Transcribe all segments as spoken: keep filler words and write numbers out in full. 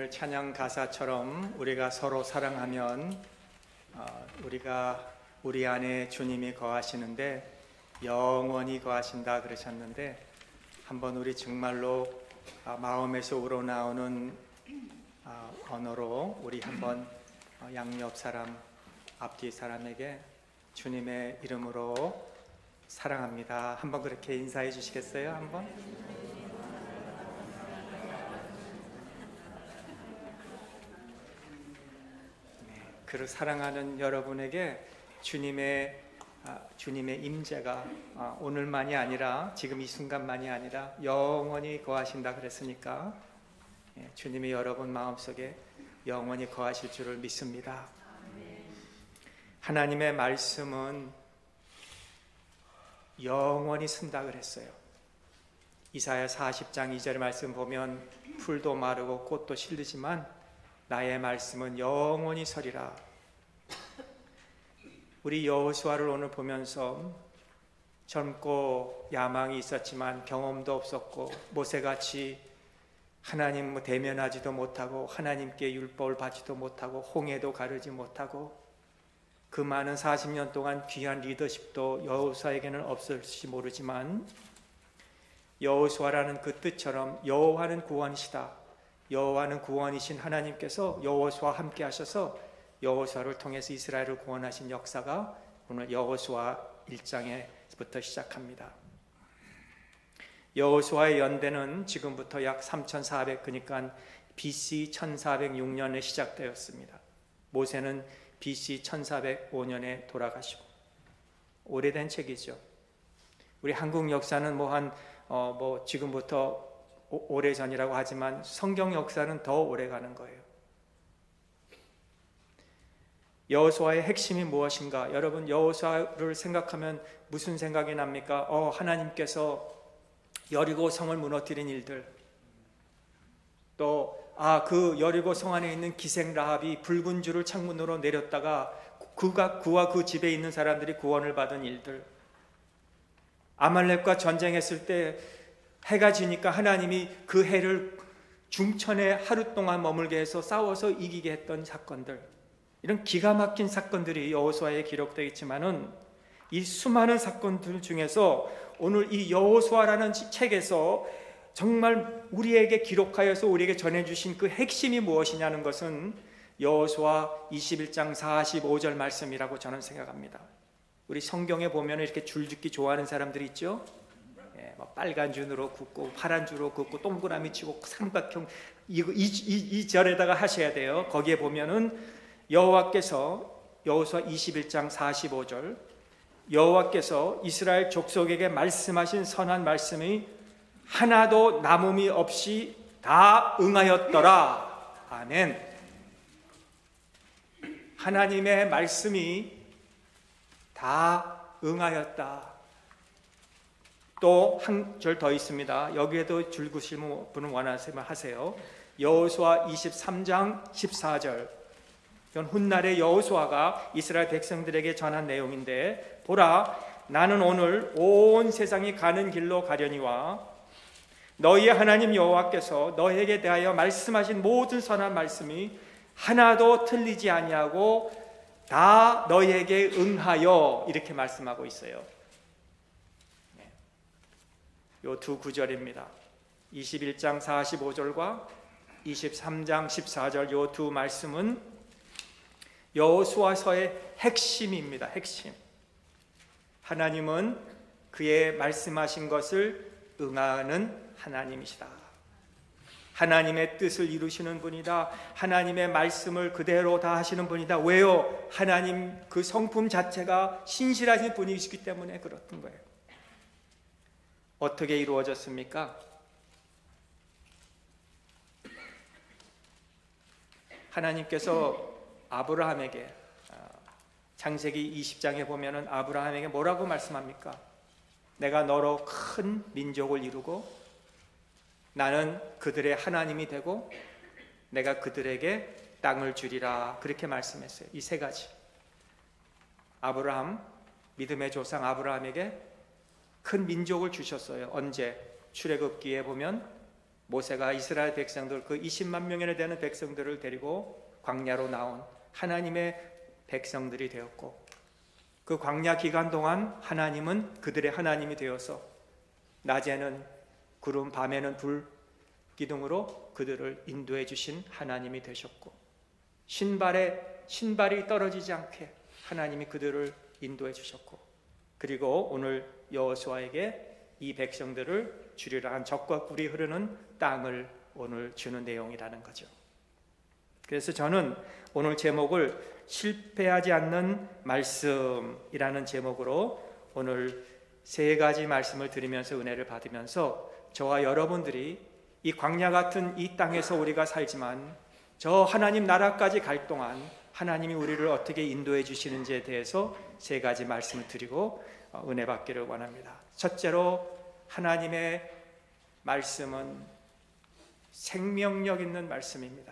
오늘 찬양 가사처럼 우리가 서로 사랑하면 어, 우리가 우리 안에 주님이 거하시는데 영원히 거하신다 그러셨는데, 한번 우리 정말로 아, 마음에서 우러나오는 아, 언어로 우리 한번 어, 양옆 사람, 앞뒤 사람에게 주님의 이름으로 사랑합니다 한번 그렇게 인사해 주시겠어요? 한번? 그를 사랑하는 여러분에게 주님의 아, 주님의 임재가 아, 오늘만이 아니라 지금 이 순간만이 아니라 영원히 거하신다 그랬으니까 예, 주님이 여러분 마음속에 영원히 거하실 줄을 믿습니다. 하나님의 말씀은 영원히 쓴다 그랬어요. 이사야 사십 장 이 절 말씀 보면 풀도 마르고 꽃도 실르지만 나의 말씀은 영원히 서리라. 우리 여호수아를 오늘 보면서 젊고 야망이 있었지만 경험도 없었고 모세같이 하나님 대면하지도 못하고 하나님께 율법을 받지도 못하고 홍해도 가르지 못하고 그 많은 사십 년 동안 귀한 리더십도 여호수아에게는 없을지 모르지만 여호수아라는 그 뜻처럼 여호와는 구원이시다, 여호와는 구원이신 하나님께서 여호수아와 함께 하셔서 여호수아를 통해서 이스라엘을 구원하신 역사가 오늘 여호수아 일 장에부터 시작합니다. 여호수아의 연대는 지금부터 약 삼천사백, 그러니까 비씨 천사백육 년에 시작되었습니다. 모세는 비씨 천사백오 년에 돌아가시고 오래된 책이죠. 우리 한국 역사는 뭐 한 어 뭐 지금부터 오래전이라고 하지만 성경 역사는 더 오래 가는 거예요. 여호수아의 핵심이 무엇인가? 여러분, 여호수아를 생각하면 무슨 생각이 납니까? 어, 하나님께서 여리고 성을 무너뜨린 일들, 또 아, 그 여리고 성 안에 있는 기생 라합이 붉은 줄을 창문으로 내렸다가 그가 그와 그 집에 있는 사람들이 구원을 받은 일들, 아말렉과 전쟁했을 때 해가 지니까 하나님이 그 해를 중천에 하루 동안 머물게 해서 싸워서 이기게 했던 사건들, 이런 기가 막힌 사건들이 여호수아에 기록되어 있지만은 이 수많은 사건들 중에서 오늘 이 여호수아라는 책에서 정말 우리에게 기록하여서 우리에게 전해주신 그 핵심이 무엇이냐는 것은 여호수아 이십일 장 사십오 절 말씀이라고 저는 생각합니다. 우리 성경에 보면 이렇게 줄짓기 좋아하는 사람들이 있죠. 예, 뭐 빨간 줄로 긋고 파란 줄로 긋고 동그라미 치고 삼각형, 이, 이, 이, 이 절에다가 하셔야 돼요. 거기에 보면은 여호와께서, 여호수아 이십일 장 사십오 절, 여호와께서 이스라엘 족속에게 말씀하신 선한 말씀이 하나도 남음이 없이 다 응하였더라. 아멘. 하나님의 말씀이 다 응하였다. 또 한 절 더 있습니다. 여기에도 줄 그으시는 분은 원하시면 하세요. 여호수아 이십삼 장 십사 절, 이건 훗날에 여호수아가 이스라엘 백성들에게 전한 내용인데, 보라, 나는 오늘 온 세상이 가는 길로 가려니와 너희의 하나님 여호와께서 너희에게 대하여 말씀하신 모든 선한 말씀이 하나도 틀리지 아니하고 다 너희에게 응하여, 이렇게 말씀하고 있어요. 요 두 구절입니다. 이십일 장 사십오 절과 이십삼 장 십사 절, 요 두 말씀은 여호수아서의 핵심입니다. 핵심. 하나님은 그의 말씀하신 것을 응하는 하나님이시다. 하나님의 뜻을 이루시는 분이다. 하나님의 말씀을 그대로 다 하시는 분이다. 왜요? 하나님 그 성품 자체가 신실하신 분이시기 때문에 그렇던 거예요. 어떻게 이루어졌습니까? 하나님께서 아브라함에게, 창세기 이십 장에 보면은 아브라함에게 뭐라고 말씀합니까? 내가 너로 큰 민족을 이루고 나는 그들의 하나님이 되고 내가 그들에게 땅을 주리라, 그렇게 말씀했어요. 이 세 가지. 아브라함, 믿음의 조상 아브라함에게 큰 민족을 주셨어요. 언제? 출애굽기에 보면 모세가 이스라엘 백성들, 그 이십만 명이나 되는 백성들을 데리고 광야로 나온 하나님의 백성들이 되었고, 그 광야 기간 동안 하나님은 그들의 하나님이 되어서 낮에는 구름, 밤에는 불 기둥으로 그들을 인도해 주신 하나님이 되셨고, 신발에 신발이 떨어지지 않게 하나님이 그들을 인도해 주셨고, 그리고 오늘 여호수아에게 이 백성들을 주리라 한 젖과 꿀이 흐르는 땅을 오늘 주는 내용이라는 거죠. 그래서 저는 오늘 제목을 실패하지 않는 말씀이라는 제목으로 오늘 세 가지 말씀을 드리면서 은혜를 받으면서, 저와 여러분들이 이 광야 같은 이 땅에서 우리가 살지만 저 하나님 나라까지 갈 동안 하나님이 우리를 어떻게 인도해 주시는지에 대해서 세 가지 말씀을 드리고 은혜 받기를 원합니다. 첫째로, 하나님의 말씀은 생명력 있는 말씀입니다.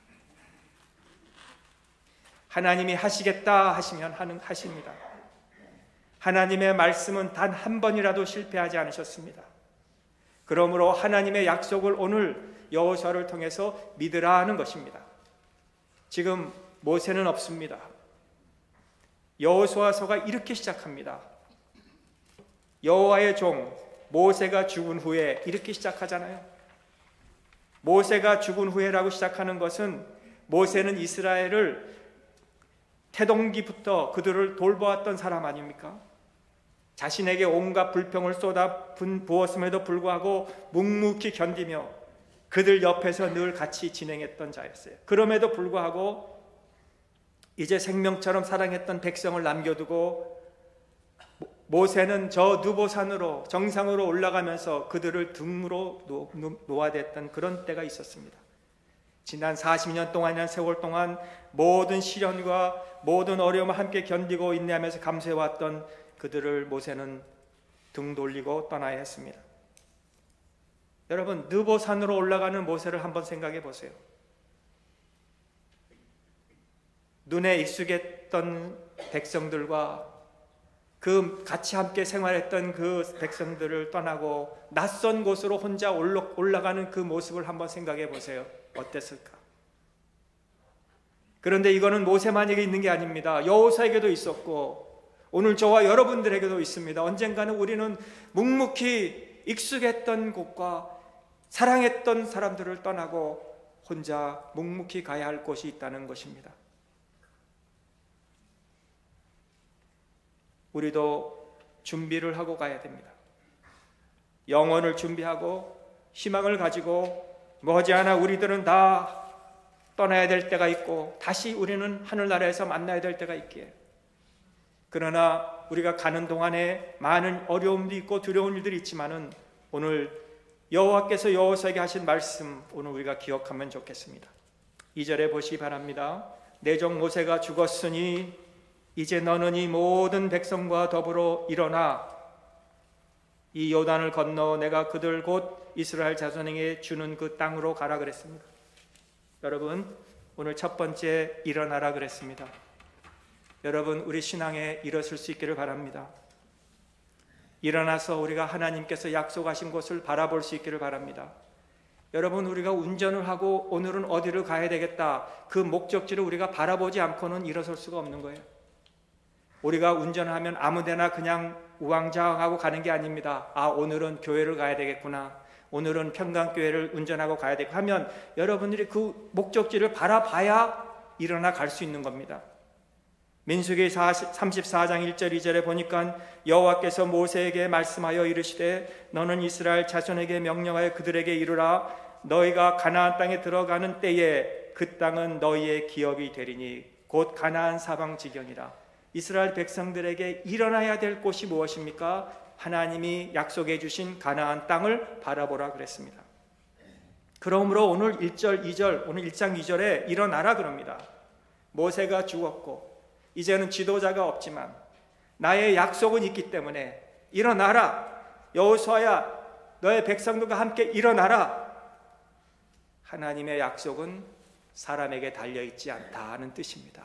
하나님이 하시겠다 하시면 하는 하십니다. 하나님의 말씀은 단 한 번이라도 실패하지 않으셨습니다. 그러므로 하나님의 약속을 오늘 여호수아를 통해서 믿으라 하는 것입니다. 지금 모세는 없습니다. 여호수아서가 이렇게 시작합니다. 여호와의 종 모세가 죽은 후에, 이렇게 시작하잖아요. 모세가 죽은 후에라고 시작하는 것은, 모세는 이스라엘을 태동기부터 그들을 돌보았던 사람 아닙니까? 자신에게 온갖 불평을 쏟아 부었음에도 불구하고 묵묵히 견디며 그들 옆에서 늘 같이 진행했던 자였어요. 그럼에도 불구하고 이제 생명처럼 사랑했던 백성을 남겨두고 모세는 저 느보산으로 정상으로 올라가면서 그들을 등으로 놓아댔던 그런 때가 있었습니다. 지난 사십 년 동안이라는 세월 동안 모든 시련과 모든 어려움을 함께 견디고 인내하면서 감수해왔던 그들을 모세는 등 돌리고 떠나야 했습니다. 여러분, 느보산으로 올라가는 모세를 한번 생각해 보세요. 눈에 익숙했던 백성들과 그 같이 함께 생활했던 그 백성들을 떠나고 낯선 곳으로 혼자 올라가는 그 모습을 한번 생각해 보세요. 어땠을까? 그런데 이거는 모세만에게 있는 게 아닙니다. 여호수아에게도 있었고 오늘 저와 여러분들에게도 있습니다. 언젠가는 우리는 묵묵히 익숙했던 곳과 사랑했던 사람들을 떠나고 혼자 묵묵히 가야 할 곳이 있다는 것입니다. 우리도 준비를 하고 가야 됩니다. 영혼을 준비하고 희망을 가지고 머지않아 우리들은 다 떠나야 될 때가 있고 다시 우리는 하늘나라에서 만나야 될 때가 있기에, 그러나 우리가 가는 동안에 많은 어려움도 있고 두려운 일들이 있지만은 오늘 여호와께서 여호수아에게 하신 말씀 오늘 우리가 기억하면 좋겠습니다. 이 절에 보시기 바랍니다. 내 종 모세가 죽었으니 이제 너는 이 모든 백성과 더불어 일어나 이 요단을 건너 내가 그들 곧 이스라엘 자손에게 주는 그 땅으로 가라 그랬습니다. 여러분, 오늘 첫 번째 일어나라 그랬습니다. 여러분, 우리 신앙에 일어설 수 있기를 바랍니다. 일어나서 우리가 하나님께서 약속하신 곳을 바라볼 수 있기를 바랍니다. 여러분, 우리가 운전을 하고 오늘은 어디를 가야 되겠다, 그 목적지를 우리가 바라보지 않고는 일어설 수가 없는 거예요. 우리가 운전하면 아무데나 그냥 우왕좌왕하고 가는 게 아닙니다. 아, 오늘은 교회를 가야 되겠구나, 오늘은 평강교회를 운전하고 가야 되고 하면 여러분들이 그 목적지를 바라봐야 일어나 갈 수 있는 겁니다. 민수기 삼십사 장 일 절 이 절에 보니까 여호와께서 모세에게 말씀하여 이르시되 너는 이스라엘 자손에게 명령하여 그들에게 이르라 너희가 가나안 땅에 들어가는 때에 그 땅은 너희의 기업이 되리니 곧 가나안 사방 지경이라. 이스라엘 백성들에게 일어나야 될 곳이 무엇입니까? 하나님이 약속해 주신 가나안 땅을 바라보라 그랬습니다. 그러므로 오늘 일 절 이 절, 오늘 일 장 이 절에 일어나라 그럽니다. 모세가 죽었고 이제는 지도자가 없지만 나의 약속은 있기 때문에 일어나라. 여호수아야, 너의 백성들과 함께 일어나라. 하나님의 약속은 사람에게 달려있지 않다 하는 뜻입니다.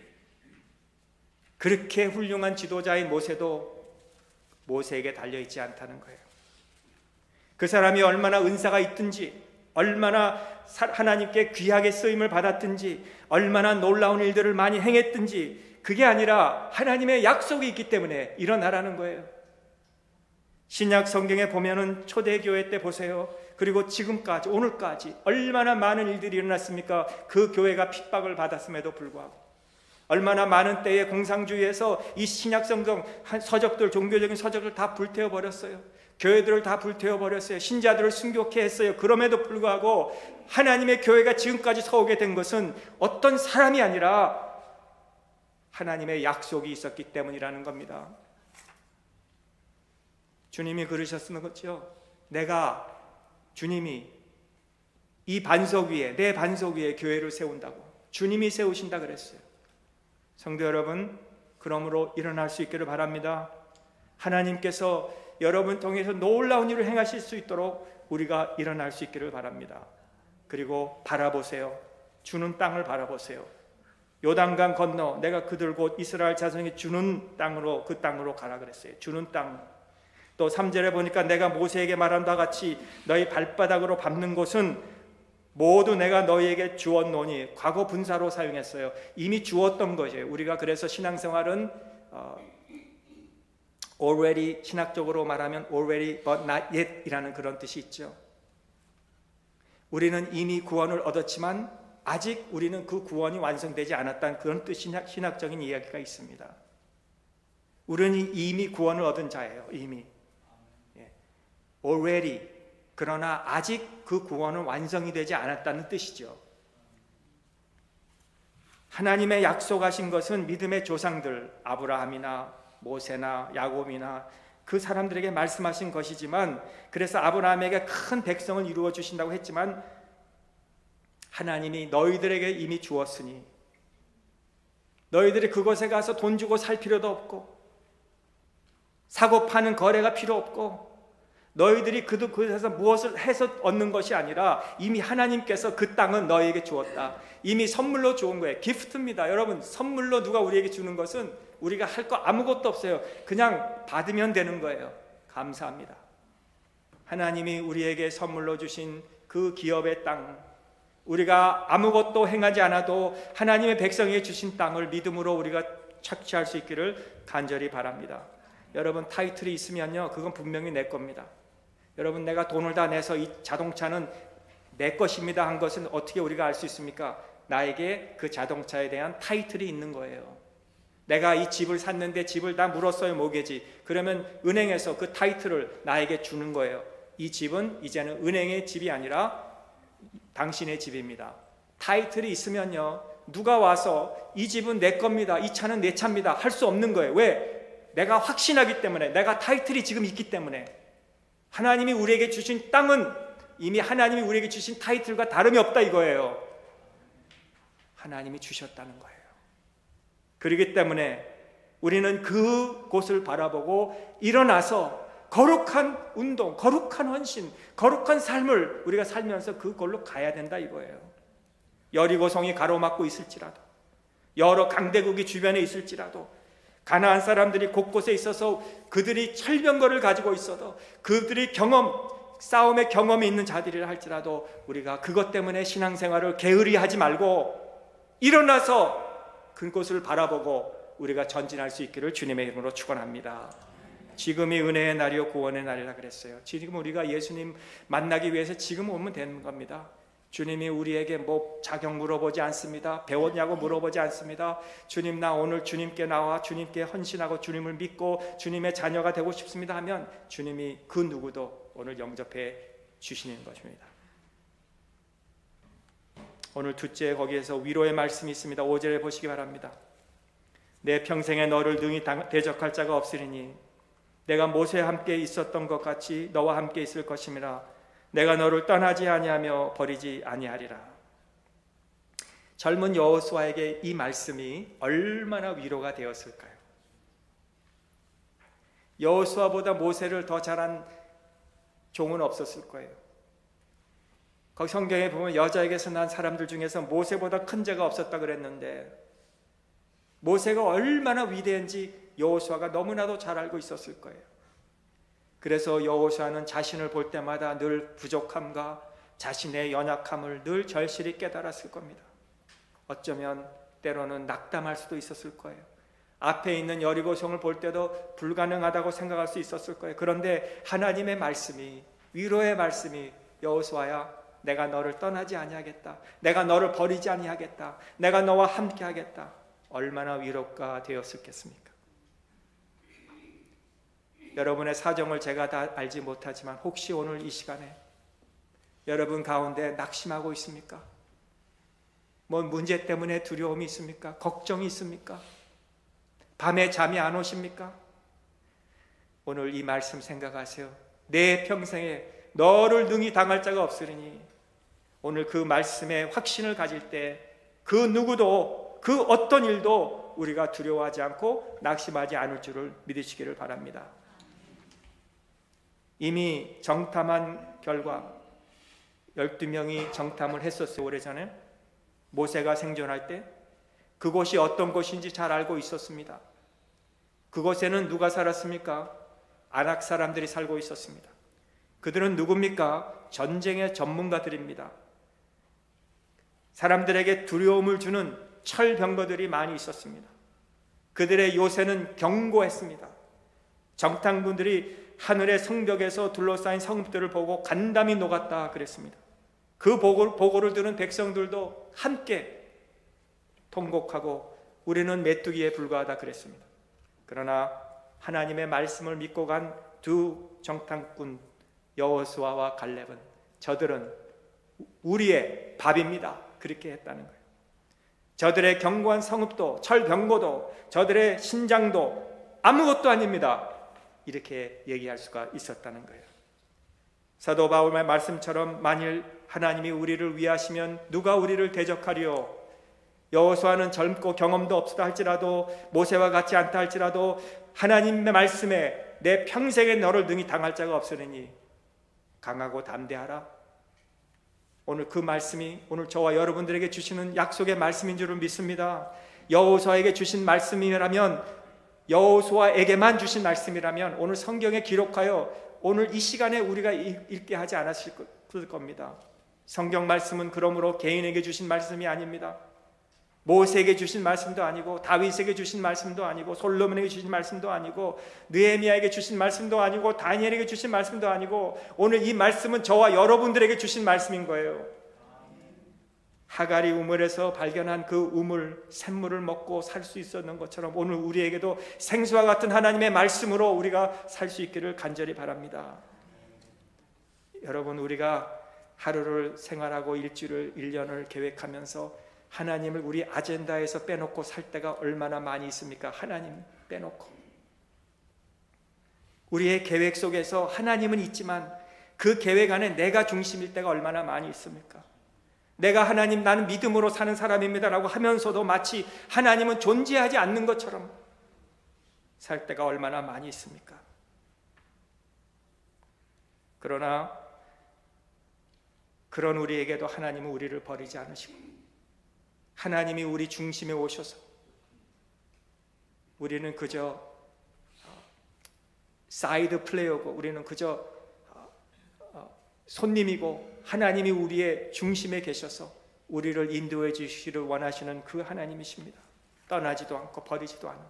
그렇게 훌륭한 지도자인 모세도 모세에게 달려있지 않다는 거예요. 그 사람이 얼마나 은사가 있든지 얼마나 하나님께 귀하게 쓰임을 받았든지, 얼마나 놀라운 일들을 많이 행했든지, 그게 아니라 하나님의 약속이 있기 때문에 일어나라는 거예요. 신약 성경에 보면은 초대교회 때 보세요. 그리고 지금까지, 오늘까지 얼마나 많은 일들이 일어났습니까? 그 교회가 핍박을 받았음에도 불구하고, 얼마나 많은 때에 공산주의에서 이 신약 성경 서적들, 종교적인 서적을 다 불태워 버렸어요. 교회들을 다 불태워 버렸어요. 신자들을 순교케 했어요. 그럼에도 불구하고 하나님의 교회가 지금까지 서오게 된 것은 어떤 사람이 아니라 하나님의 약속이 있었기 때문이라는 겁니다. 주님이 그러셨는 거죠. 내가, 주님이 이 반석 위에, 내 반석 위에 교회를 세운다고 주님이 세우신다 그랬어요. 성도 여러분, 그러므로 일어날 수 있기를 바랍니다. 하나님께서 여러분 통해서 놀라운 일을 행하실 수 있도록 우리가 일어날 수 있기를 바랍니다. 그리고 바라보세요. 주는 땅을 바라보세요. 요단강 건너 내가 그들 곧 이스라엘 자손이 주는 땅으로, 그 땅으로 가라 그랬어요. 주는 땅. 또 삼 절에 보니까 내가 모세에게 말한 바와 같이 너희 발바닥으로 밟는 곳은 모두 내가 너희에게 주었노니, 과거 분사로 사용했어요. 이미 주었던 거죠. 우리가 그래서 신앙생활은 어, already, 신학적으로 말하면 already but not yet 이라는 그런 뜻이 있죠. 우리는 이미 구원을 얻었지만 아직 우리는 그 구원이 완성되지 않았다는 그런 뜻, 신학적인 이야기가 있습니다. 우리는 이미 구원을 얻은 자예요. 이미 already, 그러나 아직 그 구원은 완성이 되지 않았다는 뜻이죠. 하나님의 약속하신 것은 믿음의 조상들, 아브라함이나 모세나 야곱이나 그 사람들에게 말씀하신 것이지만, 그래서 아브라함에게 큰 백성을 이루어 주신다고 했지만 하나님이 너희들에게 이미 주었으니 너희들이 그곳에 가서 돈 주고 살 필요도 없고 사고 파는 거래가 필요 없고 너희들이 그곳에서 무엇을 해서 얻는 것이 아니라 이미 하나님께서 그 땅은 너희에게 주었다. 이미 선물로 주은 거예요. 기프트입니다. 여러분, 선물로 누가 우리에게 주는 것은 우리가 할 거 아무것도 없어요. 그냥 받으면 되는 거예요. 감사합니다. 하나님이 우리에게 선물로 주신 그 기업의 땅, 우리가 아무것도 행하지 않아도 하나님의 백성에게 주신 땅을 믿음으로 우리가 착취할 수 있기를 간절히 바랍니다. 여러분, 타이틀이 있으면요, 그건 분명히 내 겁니다. 여러분, 내가 돈을 다 내서 이 자동차는 내 것입니다 한 것은 어떻게 우리가 알 수 있습니까? 나에게 그 자동차에 대한 타이틀이 있는 거예요. 내가 이 집을 샀는데 집을 다 물었어요, 모기지. 그러면 은행에서 그 타이틀을 나에게 주는 거예요. 이 집은 이제는 은행의 집이 아니라 당신의 집입니다. 타이틀이 있으면요, 누가 와서 이 집은 내 겁니다, 이 차는 내 차입니다 할 수 없는 거예요. 왜? 내가 확신하기 때문에, 내가 타이틀이 지금 있기 때문에. 하나님이 우리에게 주신 땅은 이미 하나님이 우리에게 주신 타이틀과 다름이 없다 이거예요. 하나님이 주셨다는 거예요. 그렇기 때문에 우리는 그곳을 바라보고 일어나서 거룩한 운동, 거룩한 헌신, 거룩한 삶을 우리가 살면서 그걸로 가야 된다 이거예요. 여리고성이 가로막고 있을지라도, 여러 강대국이 주변에 있을지라도, 가나안 사람들이 곳곳에 있어서 그들이 철병거를 가지고 있어도, 그들이 경험, 싸움의 경험이 있는 자들이라 할지라도 우리가 그것 때문에 신앙생활을 게으리 하지 말고 일어나서 그곳을 바라보고 우리가 전진할 수 있기를 주님의 이름으로 축원합니다. 지금이 은혜의 날이요 구원의 날이라 그랬어요. 지금 우리가 예수님 만나기 위해서 지금 오면 되는 겁니다. 주님이 우리에게 뭐 자격 물어보지 않습니다. 배웠냐고 물어보지 않습니다. 주님, 나 오늘 주님께 나와 주님께 헌신하고 주님을 믿고 주님의 자녀가 되고 싶습니다 하면 주님이 그 누구도 오늘 영접해 주시는 것입니다. 오늘 둘째, 거기에서 위로의 말씀이 있습니다. 오 절에 보시기 바랍니다. 내 평생에 너를 능히 대적할 자가 없으리니 내가 모세와 함께 있었던 것 같이 너와 함께 있을 것임이라. 내가 너를 떠나지 아니하며 버리지 아니하리라. 젊은 여호수아에게 이 말씀이 얼마나 위로가 되었을까요? 여호수아보다 모세를 더 잘한 종은 없었을 거예요. 거기 성경에 보면 여자에게서 난 사람들 중에서 모세보다 큰 자가 없었다 그랬는데, 모세가 얼마나 위대한지 여호수아가 너무나도 잘 알고 있었을 거예요. 그래서 여호수아는 자신을 볼 때마다 늘 부족함과 자신의 연약함을 늘 절실히 깨달았을 겁니다. 어쩌면 때로는 낙담할 수도 있었을 거예요. 앞에 있는 여리고성을 볼 때도 불가능하다고 생각할 수 있었을 거예요. 그런데 하나님의 말씀이, 위로의 말씀이, 여호수아야, 내가 너를 떠나지 아니하겠다, 내가 너를 버리지 아니하겠다, 내가 너와 함께 하겠다, 얼마나 위로가 되었을겠습니까? 여러분의 사정을 제가 다 알지 못하지만 혹시 오늘 이 시간에 여러분 가운데 낙심하고 있습니까? 뭐 문제 때문에 두려움이 있습니까? 걱정이 있습니까? 밤에 잠이 안 오십니까? 오늘 이 말씀 생각하세요. 내 평생에 너를 능히 당할 자가 없으리니, 오늘 그 말씀에 확신을 가질 때 그 누구도, 그 어떤 일도 우리가 두려워하지 않고 낙심하지 않을 줄을 믿으시기를 바랍니다. 이미 정탐한 결과 열두 명이 정탐을 했었어요. 오래전에 모세가 생존할 때 그곳이 어떤 곳인지 잘 알고 있었습니다. 그곳에는 누가 살았습니까? 아낙 사람들이 살고 있었습니다. 그들은 누굽니까? 전쟁의 전문가들입니다. 사람들에게 두려움을 주는 철병거들이 많이 있었습니다. 그들의 요새는 견고했습니다. 정탐꾼들이 하늘의 성벽에서 둘러싸인 성읍들을 보고 간담이 녹았다 그랬습니다. 그 보고, 보고를 들은 백성들도 함께 통곡하고 우리는 메뚜기에 불과하다 그랬습니다. 그러나 하나님의 말씀을 믿고 간 두 정탐꾼 여호수아와 갈렙은, 저들은 우리의 밥입니다, 그렇게 했다는 거예요. 저들의 견고한 성읍도, 철병고도, 저들의 신장도 아무것도 아닙니다, 이렇게 얘기할 수가 있었다는 거예요. 사도 바울의 말씀처럼 만일 하나님이 우리를 위하시면 누가 우리를 대적하리요? 여호수아는 젊고 경험도 없다 할지라도, 모세와 같지 않다 할지라도 하나님의 말씀에 내 평생에 너를 능히 당할 자가 없으리니 강하고 담대하라. 오늘 그 말씀이 오늘 저와 여러분들에게 주시는 약속의 말씀인 줄을 믿습니다. 여호수아에게 주신 말씀이라면, 여호수아에게만 주신 말씀이라면 오늘 성경에 기록하여 오늘 이 시간에 우리가 읽게 하지 않았을 겁니다. 성경 말씀은 그러므로 개인에게 주신 말씀이 아닙니다. 모세에게 주신 말씀도 아니고, 다윗에게 주신 말씀도 아니고, 솔로몬에게 주신 말씀도 아니고, 느헤미야에게 주신 말씀도 아니고, 다니엘에게 주신 말씀도 아니고, 오늘 이 말씀은 저와 여러분들에게 주신 말씀인 거예요. 하갈이 우물에서 발견한 그 우물, 샘물을 먹고 살 수 있었는 것처럼 오늘 우리에게도 생수와 같은 하나님의 말씀으로 우리가 살 수 있기를 간절히 바랍니다. 여러분, 우리가 하루를 생활하고 일주일을, 일 년을 계획하면서 하나님을 우리 아젠다에서 빼놓고 살 때가 얼마나 많이 있습니까? 하나님 빼놓고. 우리의 계획 속에서 하나님은 있지만 그 계획 안에 내가 중심일 때가 얼마나 많이 있습니까? 내가 하나님, 나는 믿음으로 사는 사람입니다 라고 하면서도 마치 하나님은 존재하지 않는 것처럼 살 때가 얼마나 많이 있습니까? 그러나 그런 우리에게도 하나님은 우리를 버리지 않으시고, 하나님이 우리 중심에 오셔서 우리는 그저 사이드 플레이어고, 우리는 그저 손님이고, 하나님이 우리의 중심에 계셔서 우리를 인도해 주시기를 원하시는 그 하나님이십니다. 떠나지도 않고 버리지도 않고.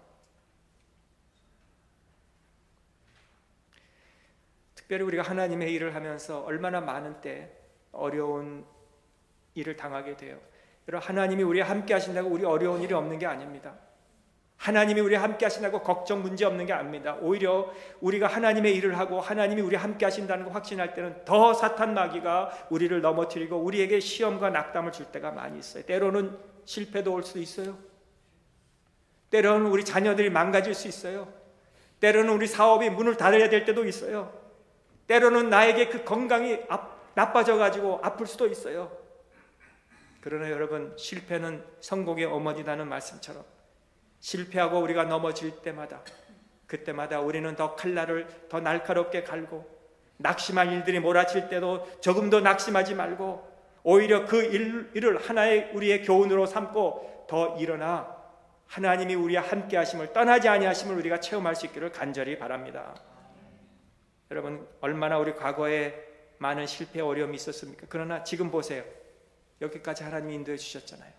특별히 우리가 하나님의 일을 하면서 얼마나 많은 때 어려운 일을 당하게 돼요. 여러분, 하나님이 우리와 함께 하신다고 우리 어려운 일이 없는 게 아닙니다. 하나님이 우리와 함께 하신다고 걱정 문제 없는 게 아닙니다. 오히려 우리가 하나님의 일을 하고 하나님이 우리와 함께 하신다는 걸 확신할 때는 더 사탄 마귀가 우리를 넘어뜨리고 우리에게 시험과 낙담을 줄 때가 많이 있어요. 때로는 실패도 올 수도 있어요. 때로는 우리 자녀들이 망가질 수 있어요. 때로는 우리 사업이 문을 닫아야 될 때도 있어요. 때로는 나에게 그 건강이 나빠져가지고 아플 수도 있어요. 그러나 여러분, 실패는 성공의 어머니라는 말씀처럼 실패하고 우리가 넘어질 때마다, 그때마다 우리는 더 칼날을 더 날카롭게 갈고, 낙심한 일들이 몰아칠 때도 조금 더 낙심하지 말고 오히려 그 일, 일을 하나의 우리의 교훈으로 삼고 더 일어나 하나님이 우리와 함께 하심을, 떠나지 아니하심을 우리가 체험할 수 있기를 간절히 바랍니다. 여러분, 얼마나 우리 과거에 많은 실패, 어려움이 있었습니까? 그러나 지금 보세요. 여기까지 하나님이 인도해 주셨잖아요.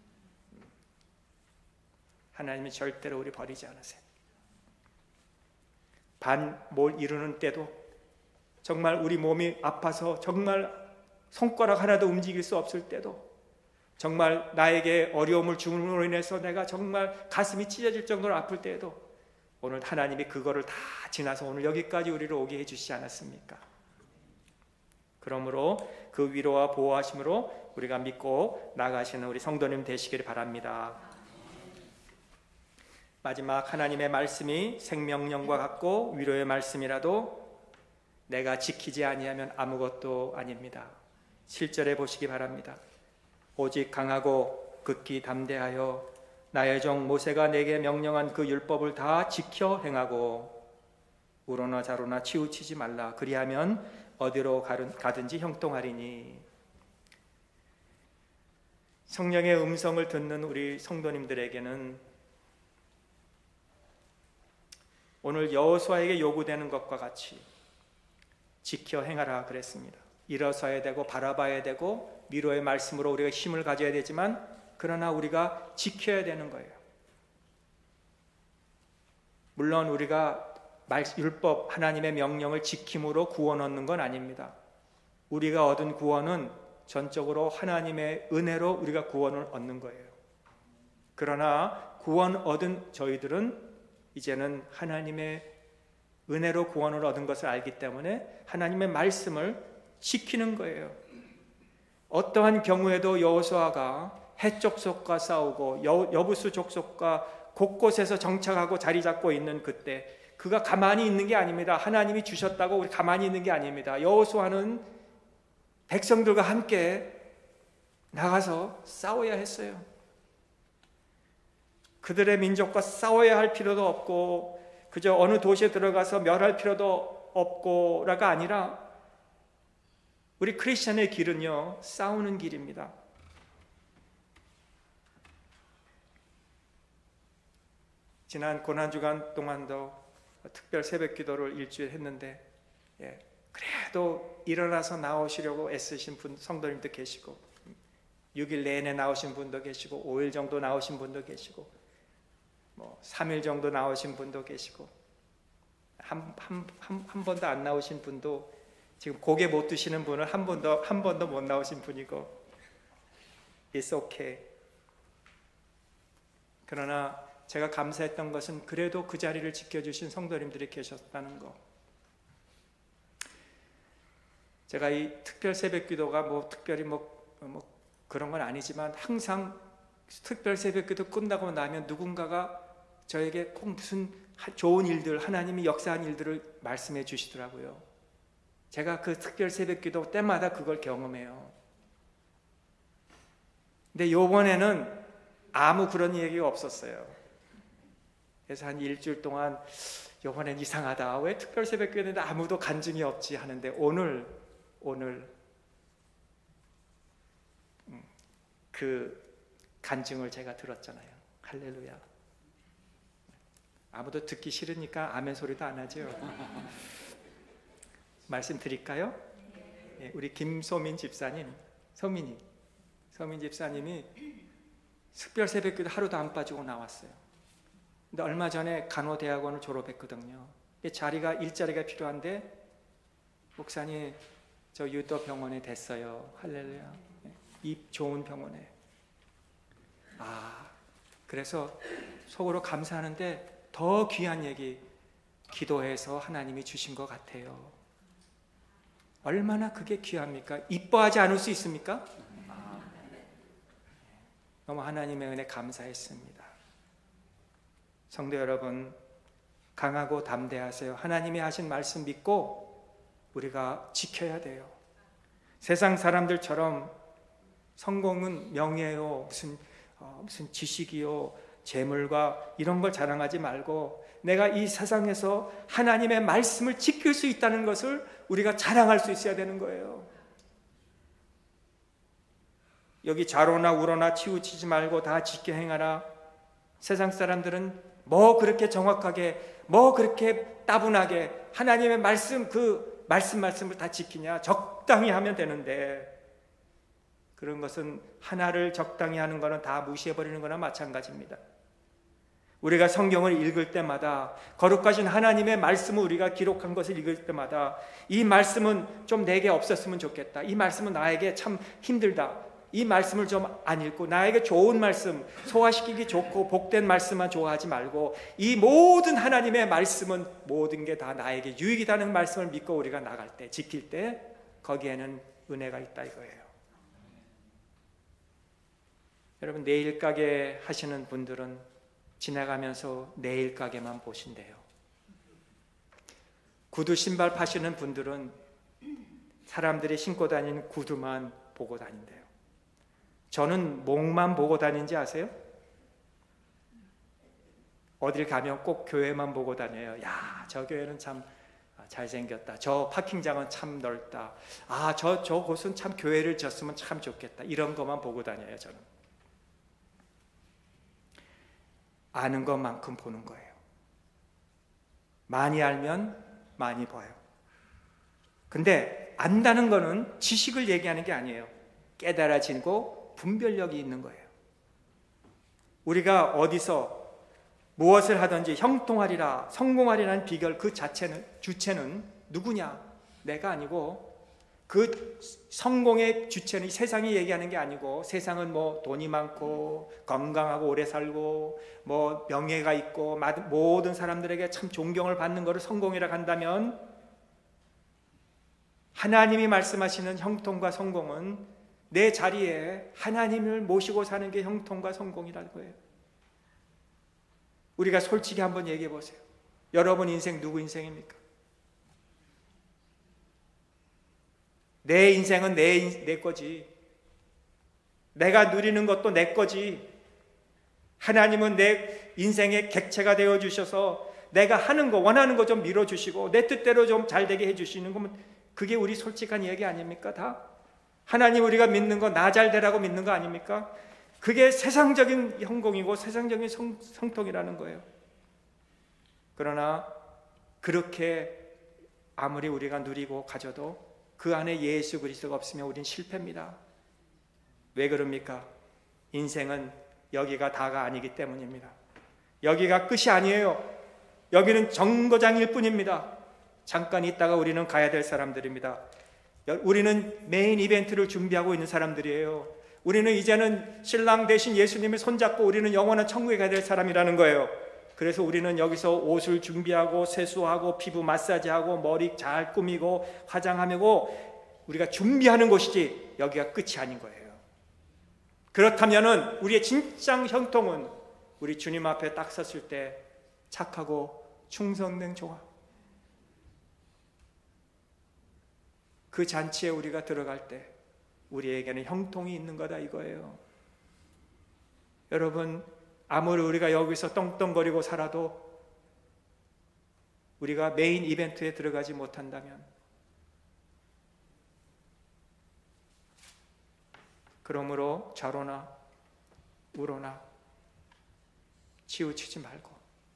하나님이 절대로 우리 버리지 않으세요. 반 뭘 이루는 때도, 정말 우리 몸이 아파서 정말 손가락 하나도 움직일 수 없을 때도, 정말 나에게 어려움을 주므로 인해서 내가 정말 가슴이 찢어질 정도로 아플 때에도 오늘 하나님이 그거를 다 지나서 오늘 여기까지 우리를 오게 해주시지 않았습니까? 그러므로 그 위로와 보호하심으로 우리가 믿고 나가시는 우리 성도님 되시길 바랍니다. 마지막, 하나님의 말씀이 생명력과 같고 위로의 말씀이라도 내가 지키지 아니하면 아무것도 아닙니다. 칠 절에 보시기 바랍니다. 오직 강하고 극히 담대하여 나의 종 모세가 내게 명령한 그 율법을 다 지켜 행하고 우로나 좌로나 치우치지 말라. 그리하면 어디로 가든지 형통하리니. 성령의 음성을 듣는 우리 성도님들에게는 오늘 여호수아에게 요구되는 것과 같이 지켜 행하라 그랬습니다. 일어서야 되고 바라봐야 되고 위로의 말씀으로 우리가 힘을 가져야 되지만, 그러나 우리가 지켜야 되는 거예요. 물론 우리가 율법, 하나님의 명령을 지킴으로 구원 얻는 건 아닙니다. 우리가 얻은 구원은 전적으로 하나님의 은혜로 우리가 구원을 얻는 거예요. 그러나 구원 얻은 저희들은 이제는 하나님의 은혜로 구원을 얻은 것을 알기 때문에 하나님의 말씀을 지키는 거예요. 어떠한 경우에도 여호수아가 헷 족속과 싸우고 여, 여부수 족속과 곳곳에서 정착하고 자리 잡고 있는 그때 그가 가만히 있는 게 아닙니다. 하나님이 주셨다고 우리 가만히 있는 게 아닙니다. 여호수아는 백성들과 함께 나가서 싸워야 했어요. 그들의 민족과 싸워야 할 필요도 없고 그저 어느 도시에 들어가서 멸할 필요도 없고라가 아니라 우리 크리스천의 길은요, 싸우는 길입니다. 지난 고난주간 동안도 특별 새벽 기도를 일주일 했는데, 예, 그래도 일어나서 나오시려고 애쓰신 분, 성도님도 계시고, 육 일 내내 나오신 분도 계시고, 오 일 정도 나오신 분도 계시고, 뭐 삼 일 정도 나오신 분도 계시고, 한, 한, 한, 한 번도 안 나오신 분도, 지금 고개 못 드시는 분은 한 번도 한 번도 못 나오신 분이고, It's okay. 그러나 제가 감사했던 것은 그래도 그 자리를 지켜주신 성도님들이 계셨다는 거. 제가 이 특별 새벽기도가 뭐 특별히 뭐, 뭐 그런 건 아니지만 항상 특별 새벽기도 끝나고 나면 누군가가 저에게 꼭 무슨 좋은 일들, 하나님이 역사한 일들을 말씀해 주시더라고요. 제가 그 특별 새벽기도 때마다 그걸 경험해요. 근데 요번에는 아무 그런 얘기가 없었어요. 그래서 한 일주일 동안 요번엔 이상하다, 왜 특별 새벽기도인데 아무도 간증이 없지 하는데 오늘 오늘 그 간증을 제가 들었잖아요. 할렐루야. 아무도 듣기 싫으니까 아멘 소리도 안 하죠. 말씀드릴까요? 네, 우리 김소민 집사님, 서민이, 서민 집사님이 특별 새벽기도 하루도 안 빠지고 나왔어요. 근데 얼마 전에 간호대학원을 졸업했거든요. 자리가 일자리가 필요한데 목사님 저 유도 병원에 됐어요. 할렐루야. 이 좋은 병원에. 아, 그래서 속으로 감사하는데 더 귀한 얘기 기도해서 하나님이 주신 것 같아요. 얼마나 그게 귀합니까? 이뻐하지 않을 수 있습니까? 아, 너무 하나님의 은혜 감사했습니다. 성도 여러분, 강하고 담대하세요. 하나님이 하신 말씀 믿고 우리가 지켜야 돼요. 세상 사람들처럼 성공은 명예요, 무슨 어, 무슨 지식이요, 재물과 이런 걸 자랑하지 말고 내가 이 세상에서 하나님의 말씀을 지킬 수 있다는 것을 우리가 자랑할 수 있어야 되는 거예요. 여기 좌로나 우로나 치우치지 말고 다 지켜 행하라. 세상 사람들은 뭐 그렇게 정확하게, 뭐 그렇게 따분하게 하나님의 말씀, 그 말씀 말씀을 다 지키냐. 적, 적당히 하면 되는데, 그런 것은 하나를 적당히 하는 것은 다 무시해버리는 거나 마찬가지입니다. 우리가 성경을 읽을 때마다, 거룩하신 하나님의 말씀을 우리가 기록한 것을 읽을 때마다 이 말씀은 좀 내게 없었으면 좋겠다, 이 말씀은 나에게 참 힘들다, 이 말씀을 좀 안 읽고 나에게 좋은 말씀, 소화시키기 좋고 복된 말씀만 좋아하지 말고 이 모든 하나님의 말씀은 모든 게 다 나에게 유익이라는 말씀을 믿고 우리가 나갈 때, 지킬 때 거기에는 은혜가 있다 이거예요. 여러분, 내일 가게 하시는 분들은 지나가면서 내일 가게만 보신대요. 구두 신발 파시는 분들은 사람들이 신고 다니는 구두만 보고 다닌대요. 저는 목만 보고 다니는지 아세요? 어딜 가면 꼭 교회만 보고 다녀요. 야, 저 교회는 참 잘생겼다, 저 파킹장은 참 넓다, 아, 저, 저 곳은 참 교회를 졌으면 참 좋겠다, 이런 것만 보고 다녀요. 저는 아는 것만큼 보는 거예요. 많이 알면 많이 봐요. 근데 안다는 거는 지식을 얘기하는 게 아니에요. 깨달아지고 분별력이 있는 거예요. 우리가 어디서 무엇을 하든지 형통하리라, 성공하리라는 비결 그 자체는, 주체는 누구냐? 내가 아니고, 그 성공의 주체는 세상이 얘기하는 게 아니고, 세상은 뭐 돈이 많고 건강하고 오래 살고 뭐 명예가 있고 모든 사람들에게 참 존경을 받는 것을 성공이라고 한다면, 하나님이 말씀하시는 형통과 성공은 내 자리에 하나님을 모시고 사는 게 형통과 성공이라는 거예요. 우리가 솔직히 한번 얘기해 보세요. 여러분 인생 누구 인생입니까? 내 인생은 내, 내 거지. 내가 누리는 것도 내 거지. 하나님은 내 인생의 객체가 되어 주셔서 내가 하는 거, 원하는 거 좀 밀어주시고 내 뜻대로 좀 잘 되게 해주시는 거면 그게 우리 솔직한 얘기 아닙니까? 다 하나님 우리가 믿는 거 나 잘 되라고 믿는 거 아닙니까? 그게 세상적인 형공이고 세상적인 성, 성통이라는 거예요. 그러나 그렇게 아무리 우리가 누리고 가져도 그 안에 예수 그리스도가 없으면 우린 실패입니다. 왜 그럽니까? 인생은 여기가 다가 아니기 때문입니다. 여기가 끝이 아니에요. 여기는 정거장일 뿐입니다. 잠깐 있다가 우리는 가야 될 사람들입니다. 우리는 메인 이벤트를 준비하고 있는 사람들이에요. 우리는 이제는 신랑 대신 예수님을 손잡고 우리는 영원한 천국에 가야 될 사람이라는 거예요. 그래서 우리는 여기서 옷을 준비하고 세수하고 피부 마사지하고 머리 잘 꾸미고 화장하고 우리가 준비하는 곳이지 여기가 끝이 아닌 거예요. 그렇다면은 우리의 진짜 형통은 우리 주님 앞에 딱 섰을 때 착하고 충성된 종아, 그 잔치에 우리가 들어갈 때 우리에게는 형통이 있는 거다 이거예요. 여러분, 아무리 우리가 여기서 떵떵거리고 살아도 우리가 메인 이벤트에 들어가지 못한다면 그러므로 좌로나 우로나 치우치지 말고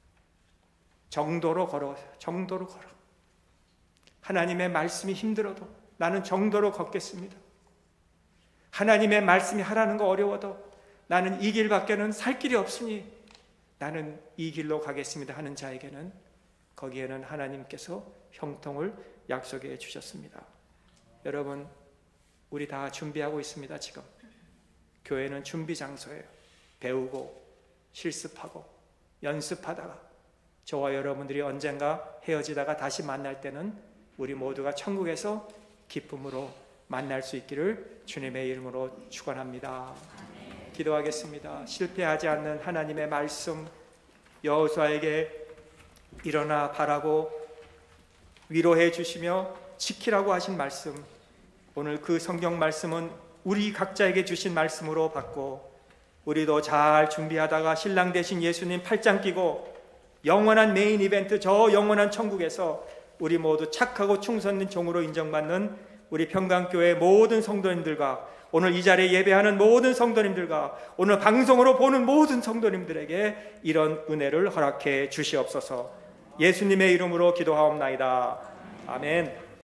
정도로 걸어, 정도로 걸어. 하나님의 말씀이 힘들어도 나는 정도로 걷겠습니다. 하나님의 말씀이 하라는 거 어려워도 나는 이 길밖에는 살 길이 없으니 나는 이 길로 가겠습니다 하는 자에게는 거기에는 하나님께서 형통을 약속해 주셨습니다. 여러분, 우리 다 준비하고 있습니다. 지금 교회는 준비 장소예요. 배우고 실습하고 연습하다가 저와 여러분들이 언젠가 헤어지다가 다시 만날 때는 우리 모두가 천국에서 기쁨으로 만날 수 있기를 주님의 이름으로 축원합니다. 기도하겠습니다. 실패하지 않는 하나님의 말씀, 여호수아에게 일어나 바라고 위로해 주시며 지키라고 하신 말씀, 오늘 그 성경 말씀은 우리 각자에게 주신 말씀으로 받고 우리도 잘 준비하다가 신랑 되신 예수님 팔짱 끼고 영원한 메인 이벤트, 저 영원한 천국에서 우리 모두 착하고 충성된 종으로 인정받는 우리 평강교회 모든 성도님들과 오늘 이 자리에 예배하는 모든 성도님들과 오늘 방송으로 보는 모든 성도님들에게 이런 은혜를 허락해 주시옵소서. 예수님의 이름으로 기도하옵나이다. 아멘.